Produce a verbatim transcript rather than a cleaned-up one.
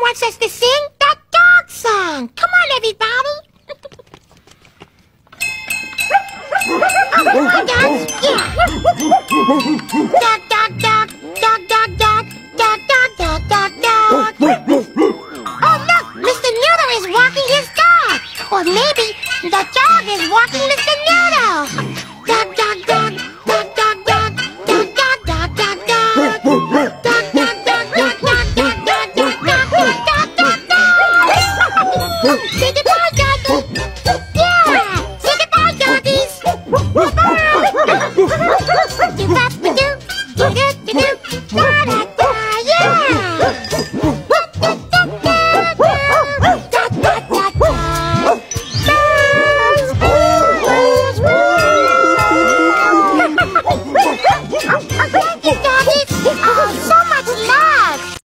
wants us to sing that dog song. Come on, everybody. Oh, come on, dogs. Yeah. Dog, dog, dog.